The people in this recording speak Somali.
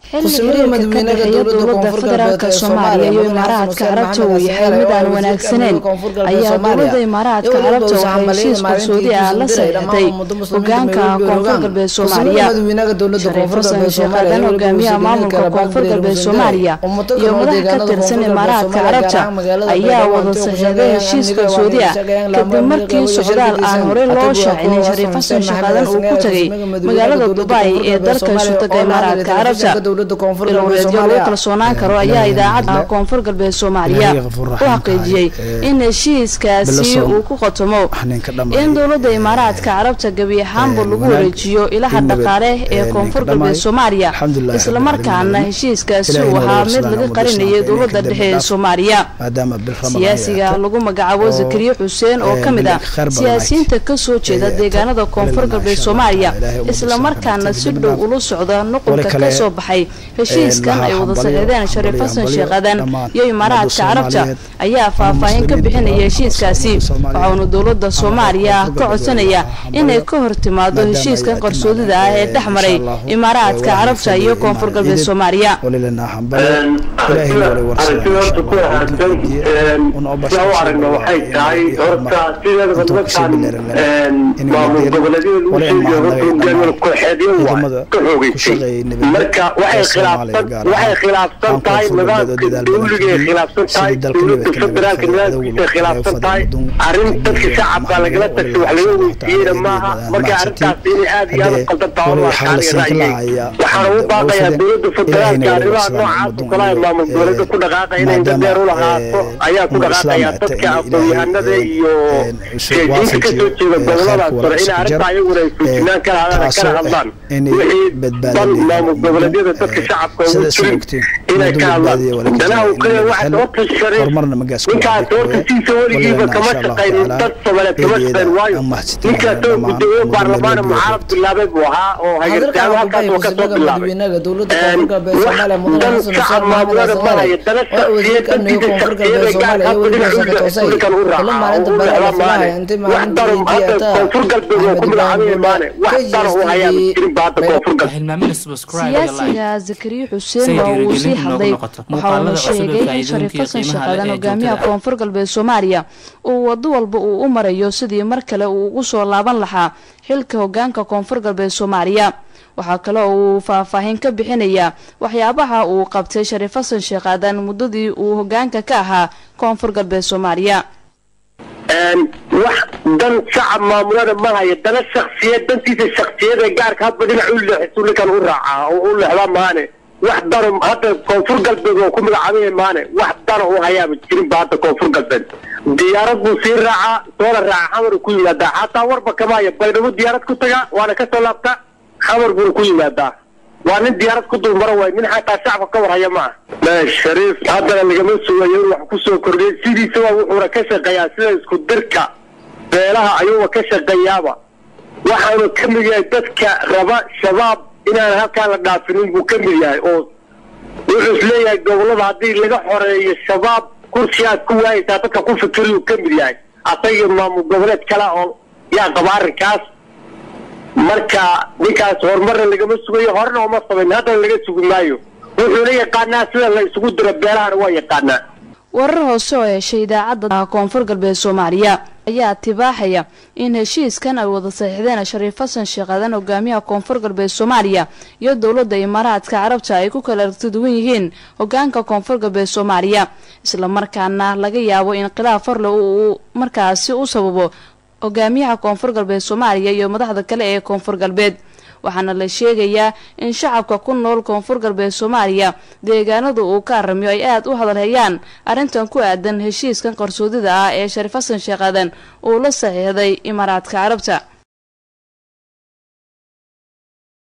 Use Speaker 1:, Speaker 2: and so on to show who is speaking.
Speaker 1: xilli madaxweynaha dowladda federaalka Soomaaliya iyo Imaaraadka Carabta uu yahay mid aan wanaagsaneyn ayaa dowladda Imaaraadka Carabta waxay heshiis qarsoodi ah la saxiixday hoggaanka Koonfur Galbeed Soomaaliya hogaamiyaha maamulka Koonfur Galbeed Soomaaliya iyo madax ka tirsan Imaaraadka Carabta ayaa wada saxiixday heshiis qarsoodi ah kadib markii socdaal aan hore loo shaacin Shariif Xasan Sheekh Aadan uu ku tagay magaalada Dubai ee dalka Sultanka Imaaraadka Carabta dowladda kalsoonaan karo ayaa idaacadda Koonfur Galbeed Soomaaliya u xaqiijiyay in heshiiskaasi uu ku qotamo in dowladda Imaaraadka Carabta gabi ahaanba lagu wareejiyo ilaha dhaqaale ee Koonfur Galbeed Soomaaliya isla markaana heshiiskaasi uu ahaa mid laga qarinayay dowladda dhexe ee Soomaaliya siyaasiga lagu magacaabo Zakariya Xuseen oo kamid ah siyaasiyiinta ka soo jeeda deegaanada Koonfur Galbeed Soomaaliya isla markaana si dhow ula socda nuqulka ka soo baxay heshiiskan ay wada saxiixdeen Shariif Xasan Sheekh Aadan iyo Imaaraadka Carabta ayaa faahfaahin ka bixinaya heshiiskaasi waxaana dowladda Soomaaliya ka codsanaya inay ka hortimaado heshiiskan qarsoodida ah ee dhexmaray Imaaraadka Carabta iyo Koonfur Galbeed Soomaaliya
Speaker 2: waxay khilaafsan tahay nidaamka dawliga ee khilaafsan tahay dowladda federaalka nidaamkiisa khilaafsan tahay arrin dadka shacabka lagala tashay wax laga weydiiyeyna maaha marka arrintaas inay aad iyo aad u qaldan tahay waxaan u baaqayaa dowladda federaalka arrimaha noocaas oo kale maamul dowladda ku dhaqaaqaya inay dadeer u lahaato ayaa ku dhaqaaqaya dadka aqoon-yahanada iyo siyaasiyiinta ka soo jeeda goboladaas sare in arrinta ayaguna ay fujinaan kala hadlaan wixii dan maamul goboleedyada dadka shacabka ugu jirin inay ka hadlaan danaha uu kale waxa sababta shariif ninkaas hortiisa weligiiba kama shaqaynin dad Soomaaliyeed kama shaqayn waayo ninkaas oo gudoomiye baarlamaanka mucaarad bilaabay buu ahaa oo hay'adaha halkaas oo ka soo bilaabay dowladda Koonfur Galbeed Soomaaliya mudane shacab maamulada maayo dana shaqsiyeed Koonfur Galbeed Soomaaliya iyo wasiirka toosay kala maalinta baarlamaanka intii maalinta Koonfur Galbeed oo ku magacaabay maane wax daro oo hayaa jirin baada Koonfur Galbeed
Speaker 1: siyaasiga Zakariya Xuseen oo uu sii hadlay waxa uu sheegay in Shariif Xasan Sheekh Aadan hogaamiyaha Koonfur Galbeed Soomaaliya uu wado walba uu u marayo sidii mar kale uu ugu soo laaban lahaa xilka hoggaanka Koonfur Galbeed Soomaaliya waxa kale oo uu faahfaahin ka bixinaya waxyaabaha uu qabtay Shariif Xasan Sheekh Aadan muddadii uu hoggaanka ka ahaa Koonfur Galbeed Soomaaliya
Speaker 2: wax dan shacab maamulada maayo dana shaqsiyeed dantiisa shaqsiyeed ee gaarka hadba dhinac u leexdo ninkan u raacaa oo u leexda maane wax daro hadda Koonfur Galbeed oo ku magacaabay maane wax daro oo hayaa jirin baada Koonfur Galbeed diyaarad buu sii raacaa soo raaca xamar ku yimaada hatta warba kama ay baydhabo diyaarad ku taga waana ka soo laabta xamar buu ku yimaada waa nin diyaarad ku dul maro way min xataa shacabka ka warhaya ma Shariif hadda lagama sugayo wax ku soo kordhay sidiisa wuxuu ka shaqeeyaa sida isku dirka beelaha ayuu ka shaqeeyaaba waxaanu ka mid yahay dadka raba shabaab inaan halkaan la dhaafinin buu ka mid yahay oo wuxuu isleeyahay gobolada haddii laga xoreeyo shabaab kursiyaad ku waayaysaa dadka ku fikiriyuu ka mid yahay asaga maamul goboleed kale oo yaa qaba arrinkaas marka ninkaas horumarna lagama sugayo horena uma samayn haddana laga sugi maayo wuxuu la yaqaanaa sida la isugu diro beelahana waa yaqaanaa
Speaker 1: warar hoose oo heshay idaacadda Koonfur Galbeed Soomaaliya ayaa tibaaxaya in heshiiskan ay wada saxiixdeen Shariif Xasan Sheekh Aadan hogaamiyaha Koonfur Galbeed Soomaaliya iyo dowladda Imaaraadka Carabta ay ku kala duwan yihiin hoggaanka Koonfur Galbeed Soomaaliya isla markaana laga yaabo in khilaaf farle uu markaasi u sababo hogaamiyaha Koonfur Galbeed Soomaaliya iyo madaxda kale ee Koonfur Galbeed waxaana la sheegayaa in shacabka ku nool Koonfur Galbeed Soomaaliya deegaanada uu ka aramiyo ay aad u hadalhayaan arrintan ku aadan heshiiskan qarsoodida ah ee Shariif Xasan Sheekh Aadan uu la saxiixday Imaaraadka Carabta